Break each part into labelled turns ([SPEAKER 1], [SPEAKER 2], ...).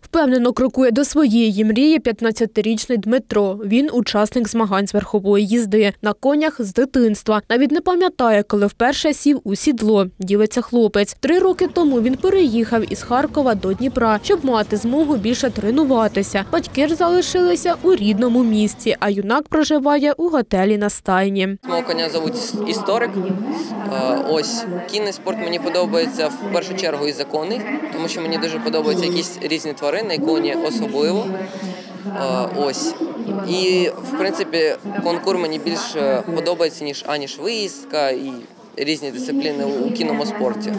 [SPEAKER 1] Впевнено крокує до своєї мрії 15-річний Дмитро. Він учасник змагань з верхової їзди. На конях з дитинства. Навіть не пам'ятає, коли вперше сів у сідло, ділиться хлопець. 3 роки тому він переїхав із Харкова до Дніпра, щоб мати змогу більше тренуватися. Батьки ж залишилися у рідному місті, а юнак проживає у готелі на Стайні.
[SPEAKER 2] Мого коня звуть Історик. Ось, кінний спорт мені подобається в першу чергу із-за коней, тому що мені дуже подобаються якісь різні тварини, і коні особливо. Ось. І, в принципі, конкур мені більше подобається, ніж виїздка і різні дисципліни у кінному спорті.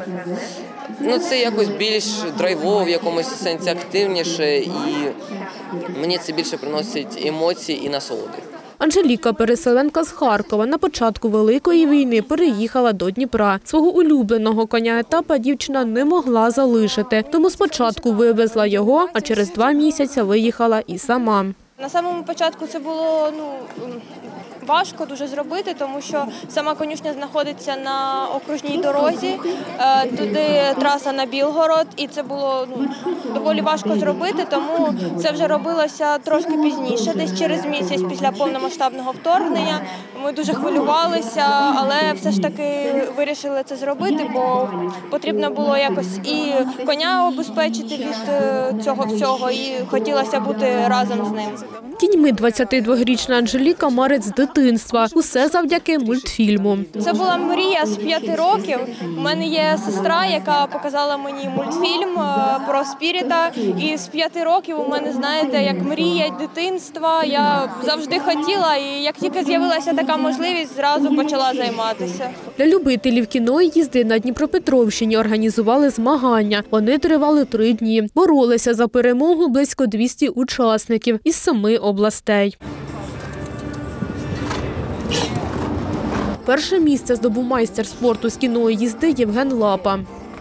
[SPEAKER 2] Це якось більш драйвово, в якомусь сенсі активніше, і мені це більше приносить емоції і насолоди.
[SPEAKER 1] Анжеліка, переселенка з Харкова, на початку Великої війни переїхала до Дніпра. Свого улюбленого коня Етапа дівчина не могла залишити, тому спочатку вивезла його, а через 2 місяці виїхала і сама.
[SPEAKER 3] На самому початку це було важко дуже зробити, тому що сама конюшня знаходиться на окружній дорозі, туди траса на Білгород, і це було доволі важко зробити, тому це вже робилося трошки пізніше, десь через місяць після повномасштабного вторгнення. Ми дуже хвилювалися, але все ж таки вирішили це зробити, бо потрібно було якось і коня обезпечити від цього всього, і хотілося бути разом з ним.
[SPEAKER 1] Кіньми 22-річна Анжеліка марить з дитинства. Усе завдяки мультфільму.
[SPEAKER 3] Це була мрія з 5 років. У мене є сестра, яка показала мені мультфільм про Спіріта. І з 5 років у мене, знаєте, як мрія дитинства. Я завжди хотіла, і як тільки з'явилася така можливість, зразу почала займатися.
[SPEAKER 1] Для любителів кінної їзди на Дніпропетровщині організували змагання. Вони тривали 3 дні. Боролися за перемогу близько 200 учасників із 7 областей. Перше місце здобув майстер спорту з кінної їзди Євген Лапа.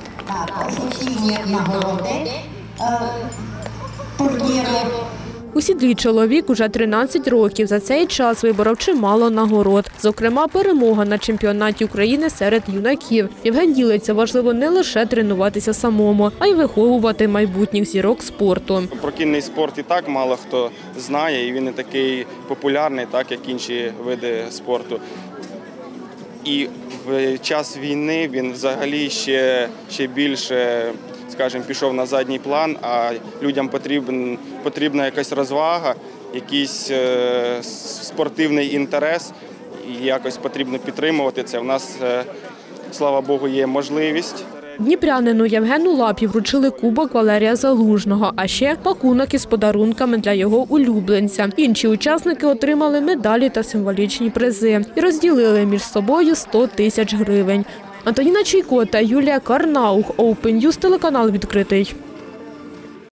[SPEAKER 1] У сідлі чоловік уже 13 років. За цей час виборов чимало нагород. Зокрема, перемога на чемпіонаті України серед юнаків. Євген ділиться, важливо не лише тренуватися самому, а й виховувати майбутніх зірок спорту.
[SPEAKER 4] Про кінний спорт і так мало хто знає, і він не такий популярний, так як інші види спорту. І в час війни він взагалі ще більше, скажімо, пішов на задній план, а людям потрібна якась розвага, якийсь спортивний інтерес, і якось потрібно підтримувати це. У нас, слава Богу, є можливість.
[SPEAKER 1] Дніпрянину Євгену Лапі вручили кубок Валерія Залужного, а ще пакунок із подарунками для його улюбленця. Інші учасники отримали медалі та символічні призи і розділили між собою 100 тисяч гривень. Антоніна Чайко та Юлія Карнаух, Open News, телеканал «Відкритий».